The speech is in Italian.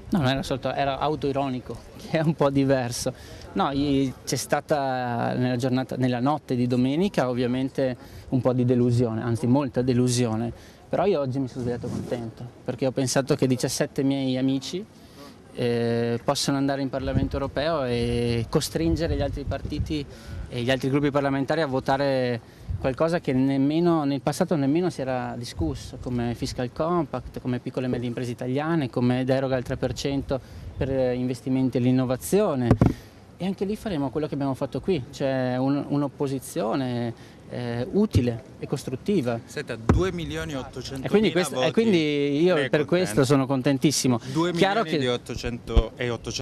No, non era era autoironico, che è un po' diverso. No, c'è stata nella notte di domenica ovviamente un po' di delusione, anzi molta delusione, però io oggi mi sono svegliato contento, perché ho pensato che 17 miei amici possono andare in Parlamento europeo e costringere gli altri partiti e gli altri gruppi parlamentari a votare qualcosa che nemmeno nel passato nemmeno si era discusso, come Fiscal Compact, come piccole e medie imprese italiane, come deroga al 3% per investimenti e l'innovazione. E anche lì faremo quello che abbiamo fatto qui, cioè un'opposizione utile e costruttiva. Siete a 2.800.000 E quindi io per questo sono contentissimo. 2 milioni di 800 e 800